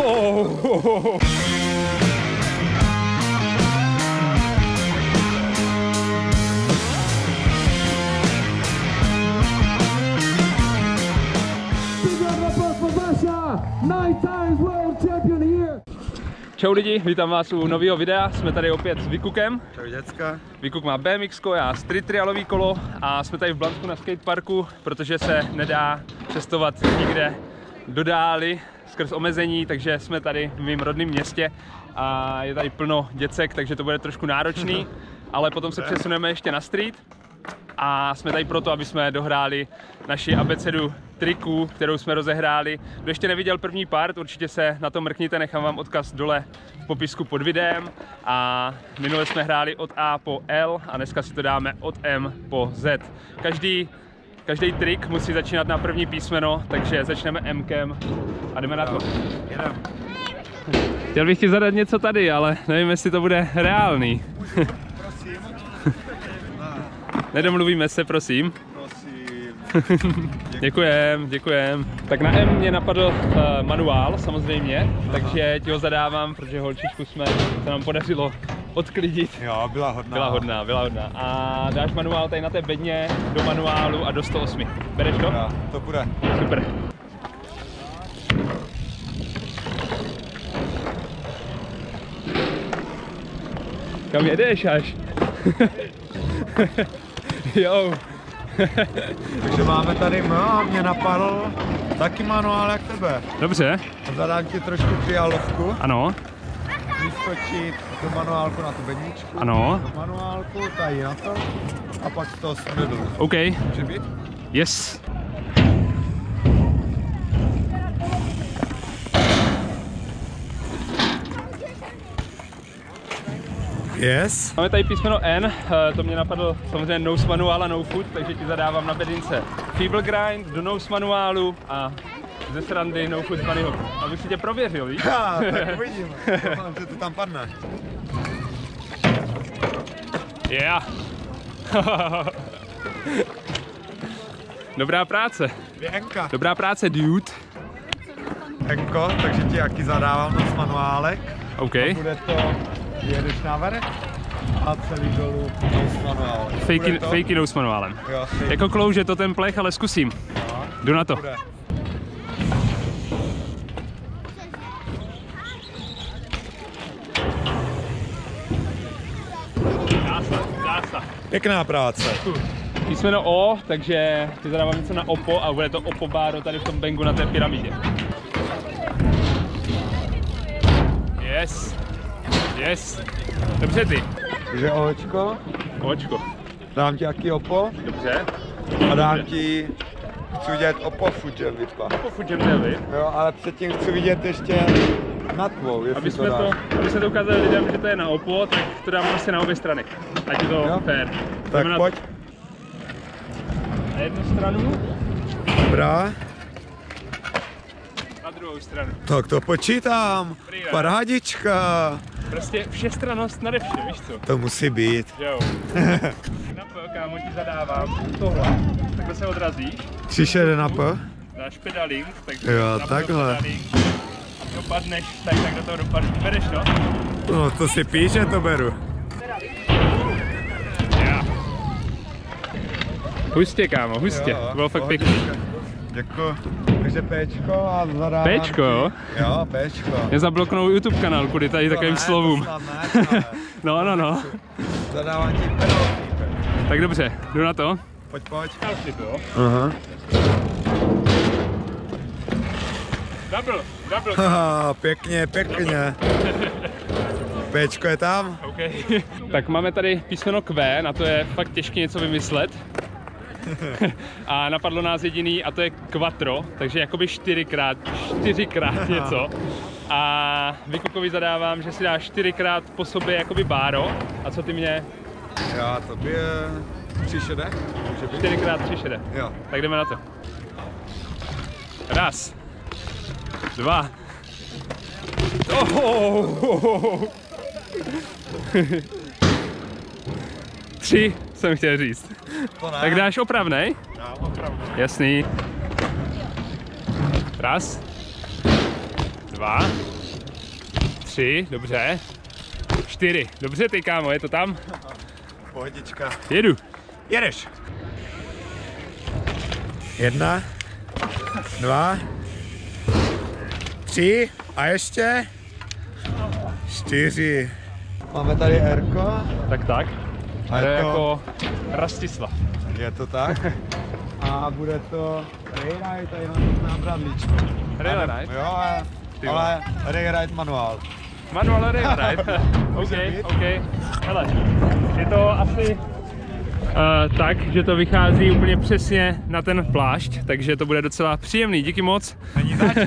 Oh. Čau lidi, vítám vás u nového videa, jsme tady opět s Vikukem. Čau děcka. Vikuk má BMX, já street trialový kolo a jsme tady v Blansku na skateparku, protože se nedá cestovat nikde do dály skrz omezení, takže jsme tady v mém rodném městě a je tady plno děcek, takže to bude trošku náročný, ale potom se přesuneme ještě na street a jsme tady proto, aby jsme dohráli naši abecedu triků, kterou jsme rozehráli. Kdo ještě neviděl první part, určitě se na to mrkněte, nechám vám odkaz dole v popisku pod videem. A minule jsme hráli od A po L a dneska si to dáme od M po Z. Každý trik musí začínat na první písmeno, takže začneme M-kem a jdeme na to. Chtěl bych ti zadat něco tady, ale nevím, jestli to bude reálný. Prosím. Nedomluvíme se, prosím. Děkujem. Tak na M mě napadl manuál samozřejmě, takže ti ho zadávám, protože holčičku se nám podařilo odklidit. Jo, byla hodná. Byla hodná. A dáš manuál tady na té bedně do manuálu a do 108. Bereš to? Jo, to bude. Super. Kam jedeš až? Jo. Takže máme tady M a mě napadl taky manuál jak tebe. Dobře. Zadám ti trošku trialovku. Ano. Vyskočit do manuálku na tu bedničku. Ano. Do manuálku, tady na to. A pak to jsme dolů. OK. Může být? Yes. Yes. Máme tady písmeno N, to mě napadl samozřejmě nose manuál a no foot, takže ti zadávám na bedince feeble grind do nose manuálu a ze srandy no foot bunny hop. Abych si tě prověřil, víš? Ha, tak uvidíme. Doufám, že to tam padne. Yeah. Dobrá práce. Věnka. Dobrá práce, dude. Enko, takže ti jaký zadávám nos manuálek. OK. Bude to, jedeš navrch a celý dolů nos manuál. Fakey nose manuálem. Jo, Jako klouže to ten plech, ale zkusím. no, Jdu na to. bude. Dá se. Pěkná práce. Písmeno O, takže ti zadávám něco na Oppo a bude to Oppo báro tady v tom bangu na té pyramidě. Yes. Dobře ty. Takže Očko, Očko. dám ti jaký Oppo Dobře. a dám ti, chci vidět Oppo Future Vipa. Oppo Future měli. Jo, ale předtím chci vidět ještě na tvou, jestli Aby to dáš. jsme to ukázali lidem, že to je na Oppo, tak to dám prostě na obě strany. Ať je to Jo. fair. Tak Jdeme pojď. Na jednu stranu, Dobrá. na druhou stranu. Tak to počítám. Dobrý, Parádička. Prostě všestrannost nade vše, víš co? To musí být. Jo. Na P, kámo, ti zadávám tohle. Takhle se odrazíš, 3 na P. dáš pedaling, takže Jo, na takhle. pedaling. A dopadneš, tak do toho dopadneš. Bereš to? No to si píše, to beru. Hustě, kámo, hustě. Jo, Bylo fakt pohodička. pěkný. Děkuji. Takže Péčko a zadávám Péčko, jo? ti- Jo, Péčko. Mě zabloknou YouTube kanál kvůli tady takovým slovům. No. Zadávám ti penalty. Tak dobře, jdu na to. Pojď. Jo. Aha. Double. Haha, pěkně. Péčko je tam? OK. Tak máme tady písmeno Q, na to je fakt těžké něco vymyslet. A napadlo nás jediný a to je quattro, takže jakoby čtyřikrát něco. A Vikukovi zadávám, že si dáš 4krát po sobě jakoby báro. A co ty mě? Já tobě 3 šedé? Může být? 4x 3 šedé. Jo. Tak jdeme na to. 1, 2. Oh! 3 jsem chtěl říct. To ne. Tak dáš opravnej? Já opravdu. Jasný. 1, 2, 3, dobře. 4, dobře ty kámo, je to tam? Pohodička. Jedu. Jedeš. 1, 2, 3 a ještě 4. Máme tady Erko. Tak. A To je je to, jako Rastislav. je to tak. A bude to Rayride tady na bradličku. Rayride? Jo, ale Rayride manuál. Manual Rayride. OK. Hele, je to asi tak, že to vychází úplně přesně na ten plášť, takže to bude docela příjemný. Díky moc. Není zač?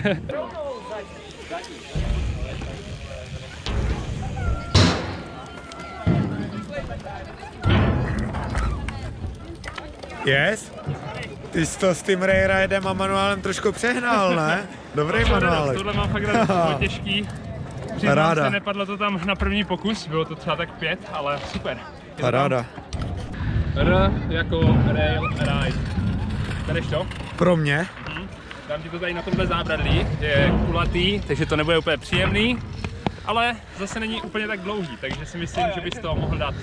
Yes? Ty jsi to s tím Rayridem a manuálem trošku přehnal, ne? Dobrý manuál. Tohle mám fakt rád, to bylo těžký. Přiznám Paráda. se, nepadlo to tam na první pokus, bylo to třeba tak 5, ale super. Paráda. R jako rail ride. Tady to? Pro mě? Dám ti to tady na tomhle zábradlí, je kulatý, takže to nebude úplně příjemný, ale zase není úplně tak dlouhý, takže si myslím, že bys to mohl dát.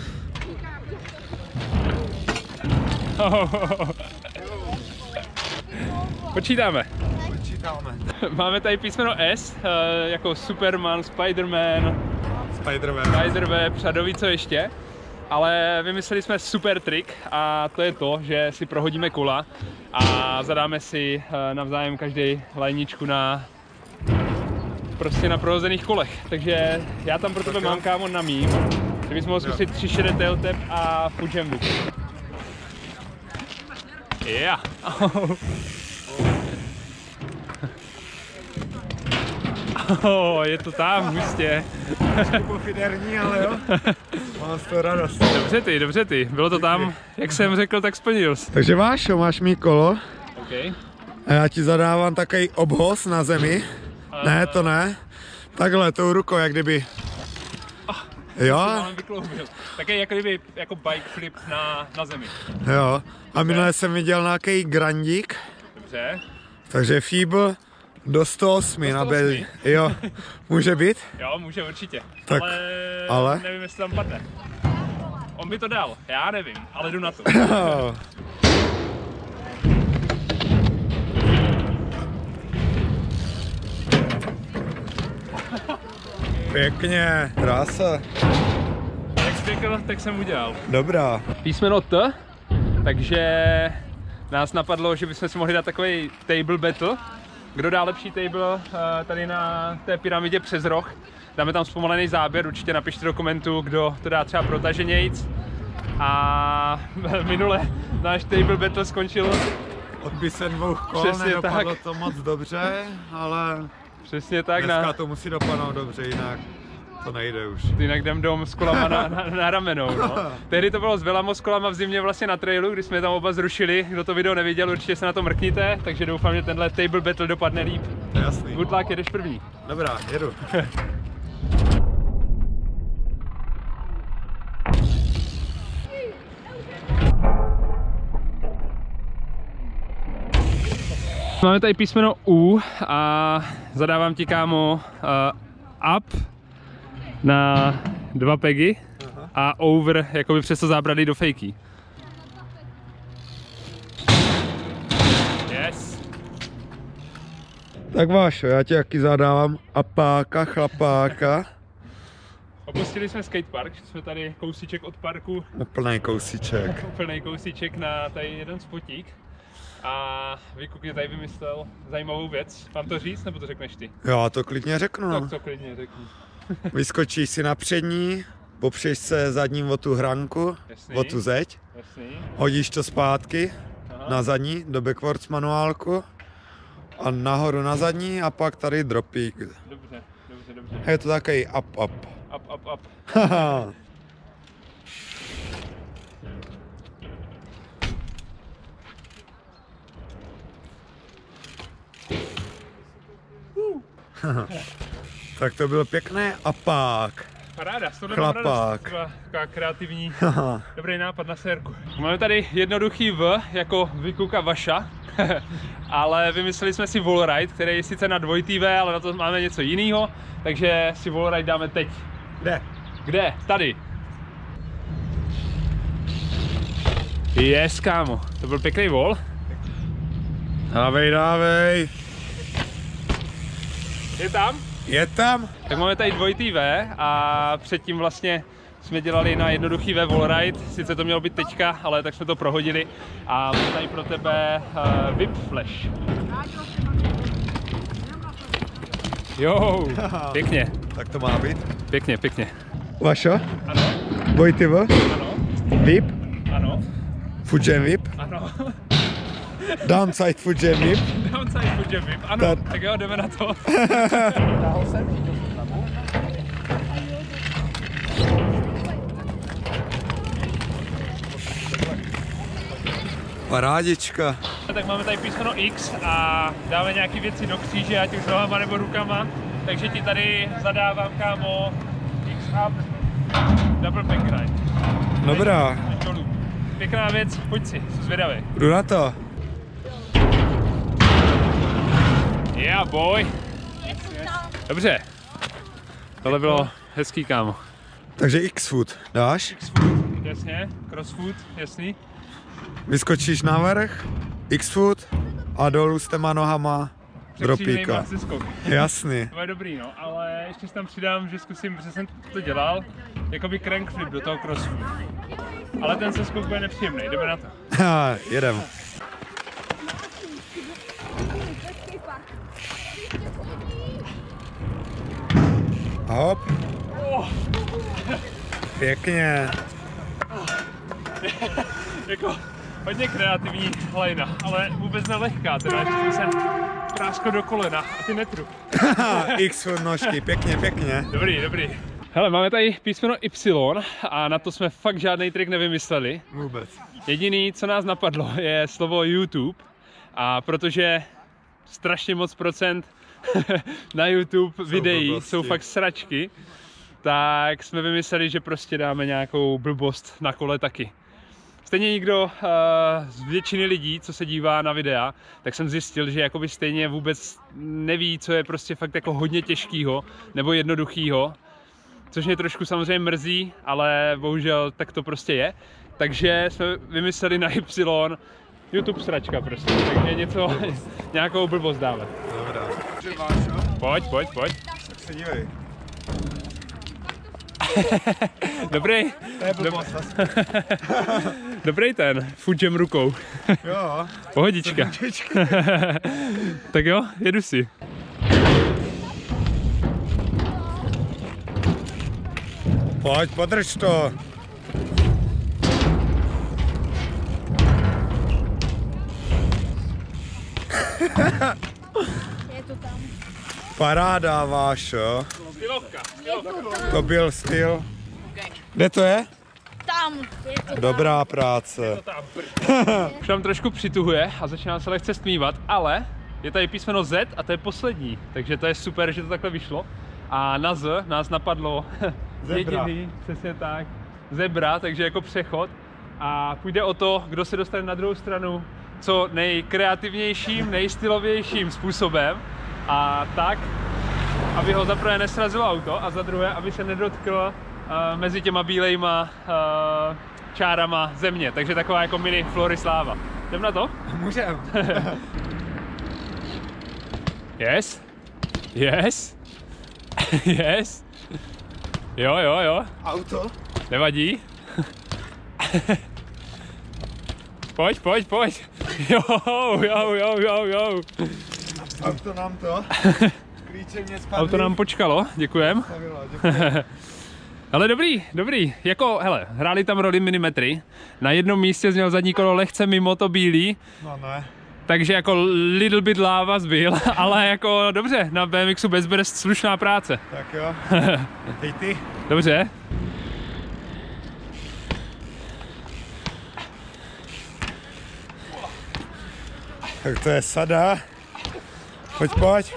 Počítáme. Máme tady písmeno S, jako Superman, Spiderman, Spiderweb, Shadowy, co ještě. Ale vymysleli jsme super trik a to je to, že si prohodíme kola a zadáme si navzájem každý lajničku na prostě na prohozených kolech. Takže já tam pro tebe mám kámo na mým, že bys mohl zkusit 3 šede tail tap a foot jump. Yeah. Oh, je to tam, hustě. Pofiderní, ale jo. Mám z toho radost. Dobře ty, bylo to tam, jak jsem řekl, tak splnil jsi. Takže máš mý kolo. Okay. A já ti zadávám takový obhoz na zemi. Ne, to ne. Takhle, tou rukou, jak kdyby. Jo? Také jako kdyby jako bike flip na zemi. Jo. A minule jsem viděl nějaký grandík. Dobře. Takže feeble do 108 na belly. Jo. Může být? Jo, může určitě. Tak, ale nevím, jestli tam padne. On by to dal, já nevím, ale jdu na to. Pěkně, krása. Jak jsi řekl, tak jsem udělal. Dobrá. Písmeno T, takže nás napadlo, že bychom si mohli dát takový table battle. Kdo dá lepší table tady na té pyramidě přes roh. Dáme tam zpomalený záběr, určitě napište do komentu, kdo to dá třeba protaženějc. A minule náš table battle skončil Odbysem 2 kol, přesně nedopadlo tak. to moc dobře, ale Přesně tak. dneska to musí dopadnout dobře, jinak to nejde už. Jinak jdem dom s kolama na ramenou. No. Tehdy to bylo s Velamo s kolama v zimě vlastně na trailu, kdy jsme je tam oba zrušili. Kdo to video neviděl, určitě se na to mrkněte, takže doufám, že tenhle table battle dopadne líp. Jasný. Good luck, jedeš první. Dobrá, jedu. Máme tady písmeno U a zadávám ti kámo up na 2 pegy a over jakoby přes to zábradlí do fejky. Yes. Tak Vášo, já ti jaký zadávám apáka, chlapáka. Opustili jsme skatepark, jsme tady kousíček od parku. Úplnej kousíček. Úplnej kousíček na tady jeden spotík. A Vikuk mě tady vymyslel zajímavou věc. Mám to říct, nebo to řekneš ty? Já to klidně řeknu, no. Tak to klidně řekni. Vyskočíš si na přední, popřeš se zadním o tu hranku, Jasný. o tu zeď, Jasný. hodíš to zpátky Aha. na zadní, do backwards manuálku a nahoru na zadní a pak tady dropík. Dobře. Je to takový up. Up. Haha. Tak to byl pěkný apák. Paráda, z tohle Chlapák. mám radost. Taková kreativní, dobrý nápad na sérku. Máme tady jednoduchý V, jako Vikuka Vaša. Ale vymysleli jsme si wallride, který je sice na 2TV, ale na to máme něco jiného, takže si wallride dáme teď. Kde? Kde? Tady. Yes, kámo, to byl pěkný wall. Dávej, dávej. Je tam? Je tam? Tak máme tady 2TV a předtím vlastně jsme dělali na jednoduchý wallride, sice to mělo být teďka, ale tak jsme to prohodili a mám tady pro tebe whip flash. Jo, pěkně. Tak to má být. Pěkně, pěkně. Vašo? Ano, 2TV? ano, Whip? ano, Fujian Whip? ano. Downside Fujian Whip? Downside Fujian Whip, ano, tak jo, jdeme na to. Parádička. Tak máme tady písmeno X a dáme nějaké věci do kříže, ať už nohama nebo rukama. Takže ti tady zadávám, kámo, X up, double back ride. Dobrá. Dolů. Pěkná věc, pojď si, jsi zvědavý. Jdu na to. Yeah, boy. Dobře. Tohle bylo hezký, kámo. Takže X-foot dáš? X-foot, jasně, crossfoot, jasný. Vyskočíš navrch, X-foot a dolů s těma nohama dropíka. Jasný. To je dobrý, no, ale ještě si tam přidám, že zkusím, protože jsem to dělal, jakoby crank flip do toho crossfoot. Ale ten seskok bude nepříjemný, jdeme na to. Jedem. Hop. Pěkně. Jako hodně kreativní lajna, ale vůbec nelehká, teda ještě jsem se práskl do kolena a ty netru. X-foot nožky, pěkně, pěkně. Dobrý, dobrý. Hele, máme tady písmeno Y a na to jsme fakt žádný trik nevymysleli. Vůbec. Jediný, co nás napadlo, je slovo YouTube a protože strašně moc procent na YouTube videí jsou fakt sračky, tak jsme vymysleli, že prostě dáme nějakou blbost na kole taky. Stejně nikdo z většiny lidí, co se dívá na videa, tak jsem zjistil, že jakoby stejně vůbec neví, co je prostě fakt jako hodně těžkýho nebo jednoduchýho. Což mě trošku samozřejmě mrzí, ale bohužel tak to prostě je. Takže jsme vymysleli na Y YouTube sračka prostě, takže něco, nějakou blbost dáme. Dobrá. Pojď. Tak se dívej. Dobrý. To je blbost. Dobrý ten, fučem rukou. Jo. Pohodička. Tak jo, jedu si. Pojď, podrž to. Je to tam. Paráda, Vášo. Stylovka. To byl styl. Kde to je? Tam. Je to Dobrá práce. Už nám trošku přituhuje a začíná se lehce stmívat, ale je tady písmeno Z a to je poslední, takže to je super, že to takhle vyšlo. A na Z nás napadlo jediný, přesně tak, zebra, takže jako přechod. A půjde o to, kdo se dostane na druhou stranu co nejkreativnějším, nejstylovějším způsobem. A tak, aby ho za prvé nesrazilo auto a za druhé, aby se nedotkl mezi těma bílejma čárama země. Takže taková jako mini Florisláva. Jdem na to? Můžem. Yes. Yes. Yes. Jo. Auto? Nevadí. Pojď. Jo. Auto nám to. Klíče mě spadly. Auto nám počkalo, děkujem. Ale dobrý. Jako, hele, hráli tam roli milimetry. Na jednom místě zněl zadní kolo lehce mimo to bílý. No ne. Takže jako little bit láva zbyl, ale jako dobře, na BMXu bez brzd slušná práce. Tak jo. Hej ty. Dobře. Tak to je sada. Pojď.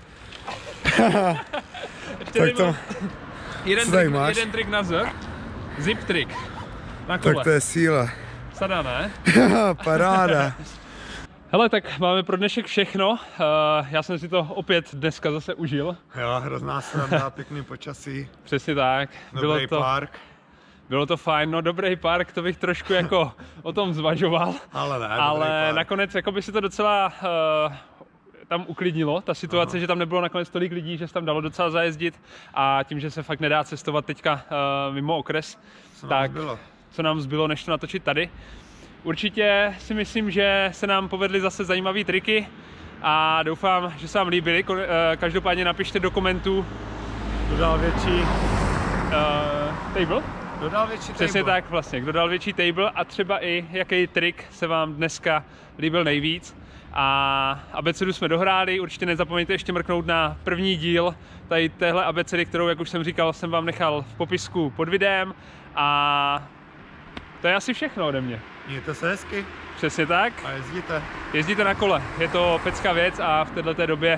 Tak to, jeden trik na Z. Zip trik. Na kole. tak to je síla. Sada, ne? Paráda. Hele, tak máme pro dnešek všechno. Já jsem si to opět dneska zase užil. Jo, hrozná sranda, pěkný počasí. Přesně tak. Dobrý park. Bylo to fajn, no dobrý park, to bych trošku jako o tom zvažoval. Ale ne, ale nakonec jako by si to docela tam uklidnilo, ta situace, že tam nebylo nakonec tolik lidí, že se tam dalo docela zajezdit a tím, že se fakt nedá cestovat teďka mimo okres, tak co nám zbylo, než to natočit tady. Určitě si myslím, že se nám povedly zase zajímavé triky a doufám, že se vám líbily. Každopádně napište do komentů. Dodal větší table? Dodal větší table. Přesně tak vlastně, kdo dal větší table a třeba i jaký trik se vám dneska líbil nejvíc. A abecedu jsme dohráli, určitě nezapomeňte ještě mrknout na první díl tady téhle abecedy, kterou, jak už jsem říkal, jsem vám nechal v popisku pod videem. A to je asi všechno ode mě. Mějte se hezky. Přesně tak. A jezdíte. Jezdíte na kole, je to pecká věc a v této době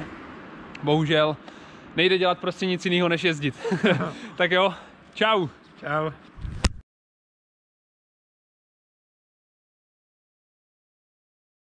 bohužel nejde dělat prostě nic jiného než jezdit. Tak jo, čau. Čau.